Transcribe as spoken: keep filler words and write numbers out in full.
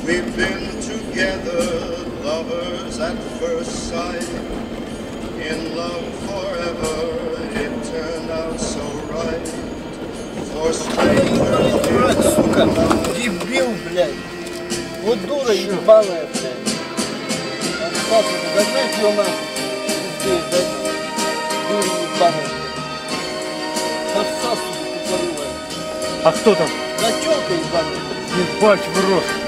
We've been together, lovers at first sight. In love forever, it turned out so right. For strangers, Дурак, сука, дебил, блядь. Вот дура ебаная, блядь. Отстаться, догнать ее нахуй. Пиздец, дай мне. Дура ебаная, блядь. Отца, сука, тупорылая. А кто там? Да тёлка ебаная. Ебать в рот.